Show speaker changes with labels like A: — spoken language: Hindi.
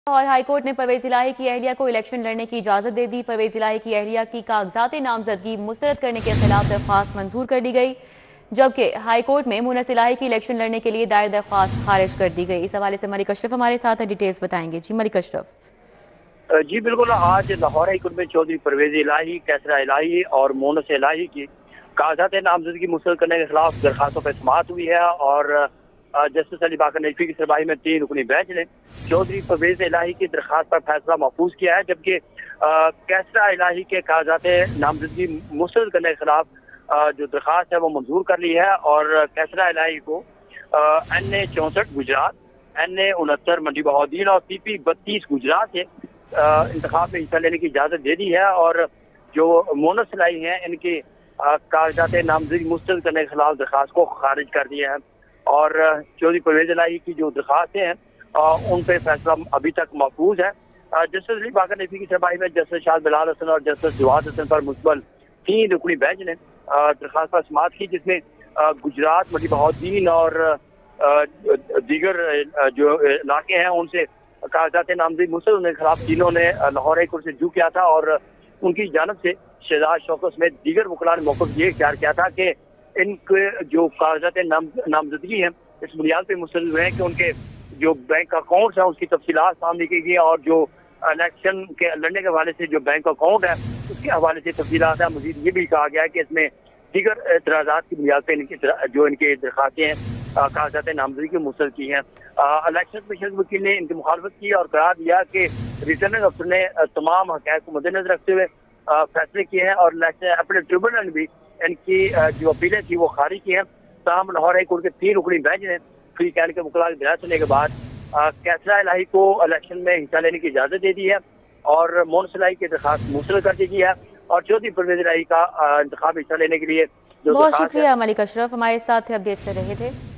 A: और हाईकोर्ट ने परवेज इलाही की अहलिया को इलेक्शन लड़ने की इजाजत दे दी। परवेज इलाही की अहलिया की कागजात नामजदगी मुस्तरद करने के खिलाफ दरख्वास्त मंजूर कर दी गई, जबकि हाईकोर्ट में मुनस इलाही की इलेक्शन लड़ने के लिए दायर दरख्वास्त खारिज कर दी गई। इस हवाले से मलिक अशरफ हमारे साथ डिटेल्स बताएंगे। जी मलिक अशरफ।
B: जी बिल्कुल। आज लाहौर हाईकोर्ट में चौधरी परवेज इलाही, कैसरा इलाही और मोनस इलाही की कागजात नामजदगी मुस्तरद करने के खिलाफ दरखास्तों पर समाअत हुई है और जस्टिस अली बाकर नकवी की सरबराही में 3 रुकनी बेंच ने चौधरी परवेज इलाही की दरखास्त पर फैसला महफूज किया है, जबकि कैसरा इलाही के कागजात नामजदगी मुस्तरद करने के खिलाफ जो दरखास्त है वो मंजूर कर ली है और कैसरा इलाही को NA 64 गुजरात, NA 69 मंडी बहाउद्दीन और PP 32 गुजरात से इंतखाब में हिस्सा लेने की इजाजत दे दी है। और जो मोनस इलाही हैं इनके कागजात नामजदगी मुस्तरद करने के खिलाफ दरखास्त को खारिज कर दिया है और चौधरी परवेज इलाही की जो दरखास्तें हैं उन पर फैसला अभी तक महफूज है। जस्टिस अली बाकर नकवी की सरबराही में जस्टिस शाह बिलाल हसन और जस्टिस जवाद हसन पर मुश्तमिल 3 रुकनी बेंच ने दरखास्त पर समाअत की, जिसमें गुजरात, मंडी बहाउद्दीन और दीगर जो इलाके हैं उनसे कागजात नामजदगी मुस्तरद होने के खिलाफ तीनों ने लाहौर हाईकोर्ट से रुजू किया था और उनकी जानब से शहजाद शौकत समेत दीगर वकला ने मौक़िफ़ ये इख्तियार किया था कि इनके जो कागजात नामजदगी हैं इस बुनियाद पर मुस्तरद हुए हैं कि उनके जो बैंक अकाउंट्स हैं उसकी तफसीलात सामने की गई और जो इलेक्शन के लड़ने के हवाले से जो बैंक अकाउंट है उसके हवाले से तफसीलात है। मजीद ये भी कहा गया है कि इसमें दीगर एतराज़ात की बुनियाद पर जो इनके दरखास्तें हैं कागजात नामजदगी की मुस्तरद की हैं। इलेक्शन कमीशन वकील ने इनकी मुखालफत की और करार दिया कि रिटर्निंग अफसर ने तमाम हक़ाइक़ को मद्देनजर रखते हुए फैसले किए हैं और इलेक्शन अपने ट्रिब्यूनल ने भी इनकी जो अपीलें थी वो खारिज की हैं। ताहम लाहौर हाईकोर्ट के 3 रुकनी बेंच ने फ्री कैन के मुकला बयान सुनने के बाद कैसरा इलाही को इलेक्शन में हिस्सा लेने की इजाजत दे दी है और मोनस इलाही की दरखास्त मुस्तरद कर दी गई है और चौधरी परवेज इलाही का इंतखाब हिस्सा लेने के लिए जो
A: बहुत
B: दरखास्त है।
A: शुक्रिया मलिक अशरफ, हमारे साथ अपडेट कर रहे थे।